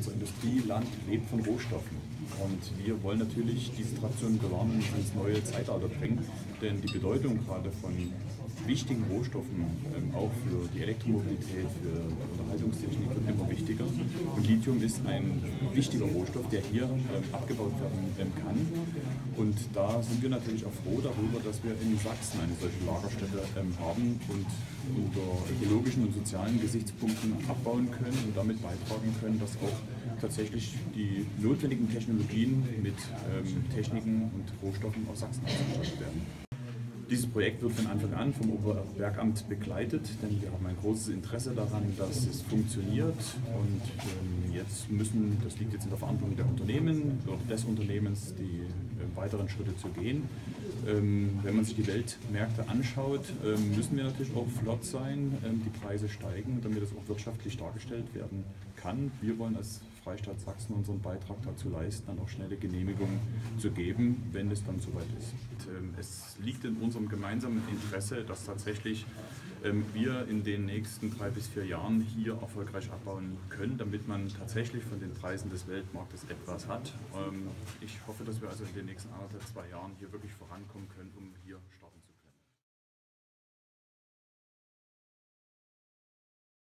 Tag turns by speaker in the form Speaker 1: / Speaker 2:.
Speaker 1: Unsere Industrieland lebt von Rohstoffen und wir wollen natürlich diese Tradition bewahren und ins neue Zeitalter bringen, denn die Bedeutung gerade von wichtigen Rohstoffen, auch für die Elektromobilität, für Unterhaltungstechnik, wird immer wichtiger. Und Lithium ist ein wichtiger Rohstoff, der hier abgebaut werden kann. Und da sind wir natürlich auch froh darüber, dass wir in Sachsen eine solche Lagerstätte haben und unter ökologischen und sozialen Gesichtspunkten abbauen können und damit beitragen können, dass auch tatsächlich die notwendigen Technologien mit Techniken und Rohstoffen aus Sachsen ausgestattet werden. Dieses Projekt wird von Anfang an vom Oberbergamt begleitet, denn wir haben ein großes Interesse daran, dass es funktioniert. Und das liegt jetzt in der Verantwortung der Unternehmen oder des Unternehmens, die weiteren Schritte zu gehen. Wenn man sich die Weltmärkte anschaut, müssen wir natürlich auch flott sein, die Preise steigen, damit es auch wirtschaftlich dargestellt werden kann. Wir wollen als Freistaat Sachsen unseren Beitrag dazu leisten, dann auch schnelle Genehmigungen zu geben, wenn es dann soweit ist. Es liegt in unserem gemeinsamen Interesse, dass tatsächlich wir in den nächsten 3 bis 4 Jahren hier erfolgreich abbauen können, damit man tatsächlich von den Preisen des Weltmarktes etwas hat. Ich hoffe, dass wir also in den nächsten 1,5, 2 Jahren hier wirklich vorankommen können, um hier starten zu können.